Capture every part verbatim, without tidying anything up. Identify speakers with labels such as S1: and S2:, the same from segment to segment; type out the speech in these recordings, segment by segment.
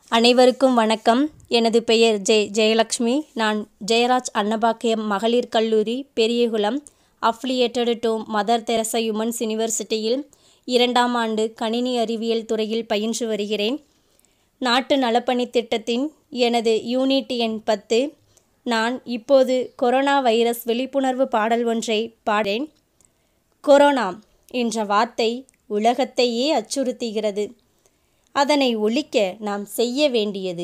S1: அனைவருக்கும் வணக்கம். எனது பெயர் ஜெ ஜெயலக்ஷ்மி. நான் ஜெயராஜ் அன்னபாக்கியம் மகளிர் கல்லூரி Periyakulam affiliated to mother Teresa women's யூனிவர்சிட்டியில் இரண்டாம் ஆண்டு கணினி அறிவியல் துறையில் பயின்று வருகிறேன். நாட்டு நலப்பணி திட்டத்தின் எனது யூனிட் எண் பத்து. நான் இப்போது கொரோனா வைரஸ் விழிப்புணர்வு பாடல் ஒன்றை பாடேன். கொரோனா என்ற வார்த்தை உலகத்தையே அச்சுறுத்துகிறது. அதனை ஒழிக்க நாம் செய்ய வேண்டியது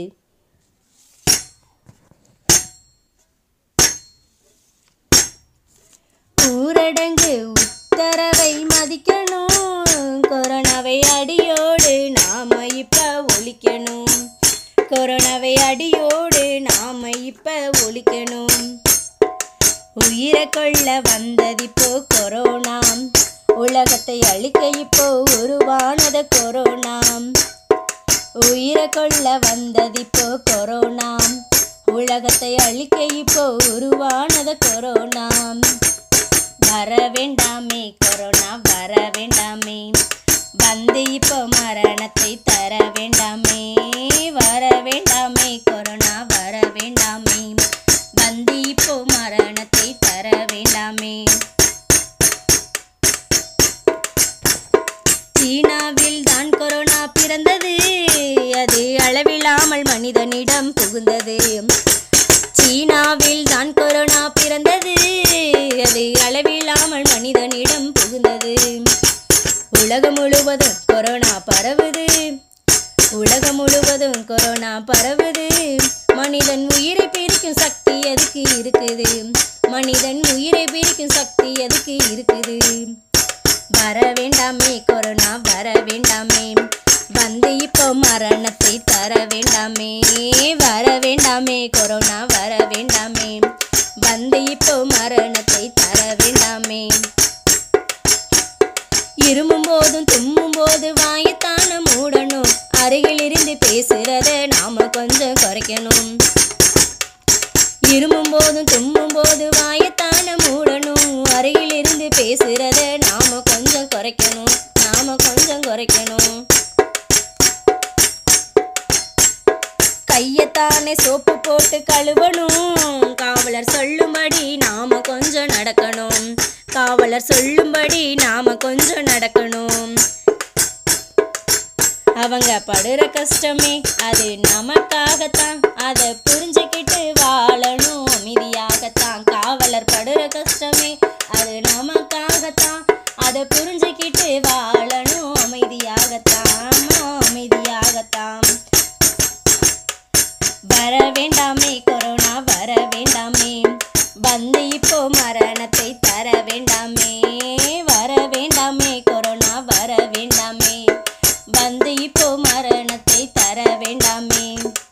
S1: ஊரடங்கு உத்தரவை மதிக்கணும். கொரோனாவை அடியோடு நாம இப்ப ஒழிக்கணும். கொரோனாவை அடியோடு நாம இப்ப ஒழிக்கணும். உயிரை கொள்ள வந்ததிப்போ கொரோனா, உலகத்தை அழிக்க இப்போ உருவானத கொரோனா. உயிரை கொள்ள வந்ததிப்போ கொரோனா, உலகத்தை அழிக்க இப்போ உருவானத கொரோனா. வர வேண்டாமே கொரோனா, வர வேண்டாமே, வந்து இப்போ மரணத்தை தர வேண்டாமே. வர வேண்டாமே கொரோனா, வர வேண்டாமே, வந்து இப்போ மரணத்தை தர வேண்டாமே. சீனாவில் தான் கொரோனா பிறந்தது, அது அளவில்லாமல் மனிதனிடம் புகுந்தது. சீனாவில் தான் கொரோனா பிறந்தது, அது அளவில்லாமல் மனிதனிடம் புகுந்தது. உலகம் முழுவதும் கொரோனா பரவுது, உலகம் முழுவதும் கொரோனா பரவுது. மனிதன் உயிரை பிரிக்கும் சக்தி எதுக்கு இருக்குது, மனிதன் உயிரை பிரிக்கும் சக்தி எதுக்கு இருக்குது. வர வேண்டாமே கொரோனா, வர வேண்டாமே, வந்து இப்போ மரணத்தை தர வேண்டாமே. வர வேண்டாமே கொரோனா, வர வேண்டாமே, வந்து இப்போ மரணத்தை தர வேண்டாமே. இருமும் போதும் தும்மும் போது வாயத்தான மூடணும். அருகில் இருந்து பேசுறத நாம கொஞ்சம் குறைக்கணும். இருமும் போதும் தும்மும் போது வாயத்தான மூடணும். அருகில் இருந்து பேசுறத நாம கொஞ்சம் குறைக்கணும், நாம கொஞ்சம் குறைக்கணும். கையத்தானே சோப்பு போட்டு கழுவணும். காவலர் சொல்லும்படி நாம கொஞ்சம் நடக்கணும். காவலர் சொல்லும்படி நாம கொஞ்சம் நடக்கணும். அவங்க படுற கஷ்டமே அது நமக்காகத்தான், அதை புரிஞ்சுக்கிட்டு வாழணும் அமைதியாகத்தான். காவலர் படுற கஷ்டமே அது நமக்காகத்தான், அதை புரிஞ்சுக்கிட்டு வாழணும் அமைதியாகத்தான், அமைதியாகத்தான். வர வேண்டாமே கொரோனா, வர வேண்டாமே, வந்து இப்போ மரணத்தை தர வேண்டாமே. வர வேண்டாமே கொரோனா, வர வேண்டாமே, வந்து இப்போ மரணத்தை தர வேண்டாமே.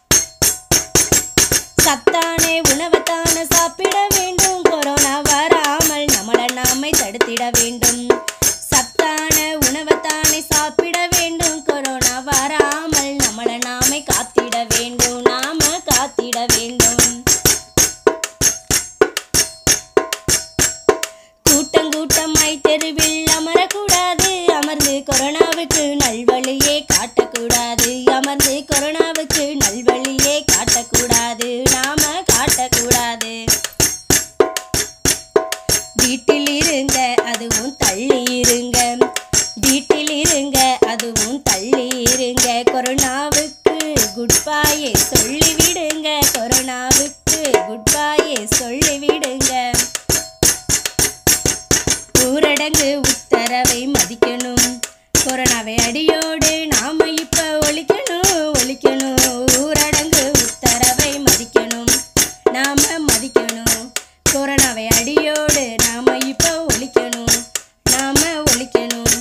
S1: சத்தான உணவைத்தான சாப்பிட வேண்டும், கொரோனா வராமல் நம்மளை நாமே தடுத்திட வேண்டும். சத்தான உணவைத்தானே சாப்பிட வேண்டும், கொரோனா வராமல் நம்மளை நாமே காத்திட வேண்டும், நாம காத்திட வேண்டும். கூட்டம் கூட்டமாய் தெருவில் அமரக்கூடாது, அமர்ந்து கொரோனாவுக்கு நல்வழியே காட்டக்கூடாது. அமர்ந்து கொரோனாவுக்கு நல்வழியே காட்டக்கூடாது, நாம காட்டக்கூடாது. வீட்டில் இருங்க அதுவும் தள்ளி இருங்க, வீட்டில் இருங்க அதுவும் தள்ளி இருங்க. கொரோனாவுக்கு குட் பாயே சொல்லிவிடுங்க, கொரோனாவுக்கு குட் பாயே சொல்லிவிடுங்க. ஊரடங்கு உத்தரவை மதிக்கணும். கொரோனாவை அடியோடு நாம இப்ப ஒழிக்கணும், ஒழிக்கணும். ஊரடங்கு உத்தரவை மதிக்கணும், நாம மதிக்கணும். கொரோனாவை அடியோடு நாம இப்ப ஒழிக்கணும், நாம ஒழிக்கணும்.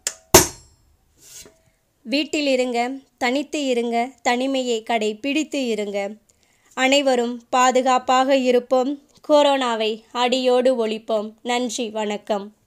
S1: வீட்டில் இருங்க, தனித்து இருங்க, தனிமையை கடைபிடித்து இருங்க. அனைவரும் பாதுகாப்பாக இருப்போம், கொரோனாவை அடியோடு ஒழிப்போம். நன்றி, வணக்கம்.